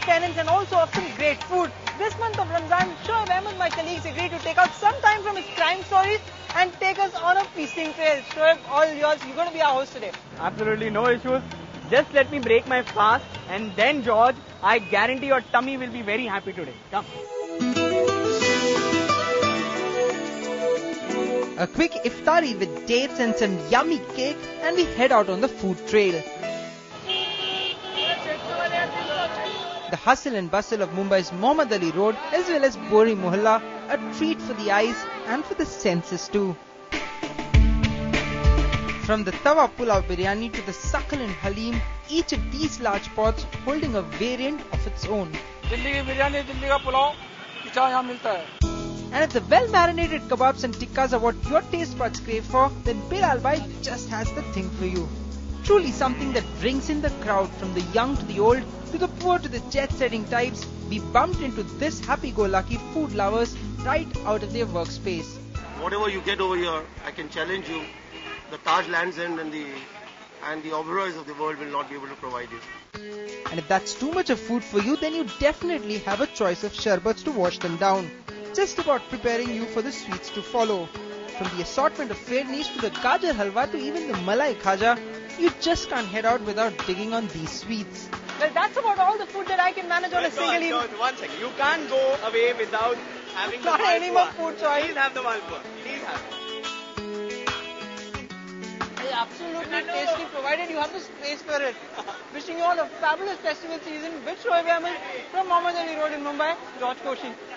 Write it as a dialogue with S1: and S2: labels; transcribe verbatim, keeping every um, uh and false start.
S1: penance and also of some great food. This month of Ramzan, Shoaib Ahmed, my colleagues, agreed to take out some time from his crime stories and take us on a feasting trail. Shoaib, all yours. You're going to be our host today.
S2: Absolutely no issues. Just let me break my fast and then, George, I guarantee your tummy will be very happy today. Come.
S1: A quick iftari with dates and some yummy cake, and we head out on the food trail. The hustle and bustle of Mumbai's Mohammad Ali Road as well as Bori Mohalla, a treat for the eyes and for the senses too. From the tawa pulao biryani to the succulent halim, each of these large pots holding a variant of its own.
S2: Delhi ki biryani, Delhi ka pulao, picha yahan milta hai.
S1: And if the well-marinated kebabs and tikkas are what your taste buds crave for, then Bilal Bhai just has the thing for you. Truly something that brings in the crowd from the young to the old, to the poor to the jet-setting types. We bumped into this happy-go-lucky food lovers right out of their workspace.
S3: Whatever you get over here, I can challenge you. The Taj Lands End and the and the Oberois of the world will not be able to provide you.
S1: And if that's too much of food for you, then you definitely have a choice of sherbets to wash them down. Just about preparing you for the sweets to follow. From the assortment of Fairnish to the Gajar Halwa to even the Malai Khaja, you just can't head out without digging on these sweets. Well, that's about all the food that I can manage on a single evening.
S2: George, one second. You can't go away without having
S1: Not
S2: the
S1: any more
S2: malpua.
S1: food choice.
S2: Please have the malpua. Please have it.
S1: It's absolutely tasty, provided you have the space for it. Wishing you all a fabulous festival season with Shoaib Ahmed from Mohammad Ali Road in Mumbai, George Koshi.